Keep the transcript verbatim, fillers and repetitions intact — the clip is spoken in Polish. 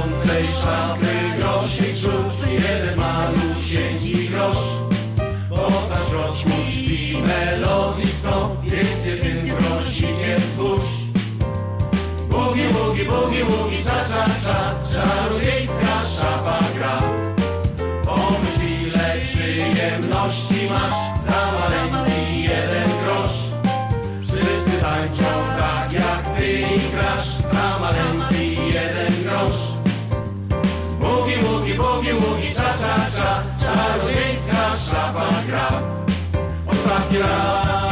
błyszczącej szafy grosik rzuć, jeden malusieńki grosz. Bo nasz rozmusz i melodii są, więc jednym grosikiem zbóż. Bugi, bugi, bugi, bugi, cza, cza, cza, czarodziejska szafa gra. Pomyśl, ile przyjemności masz za maleńki jeden grosz. Wszyscy tańczą tak jak ty i grasz za maleńki jeden grosz. Bugi, bugi, bugi, bugi, cza, cza, cza, czarodziejska szafa gra. Ostatni raz.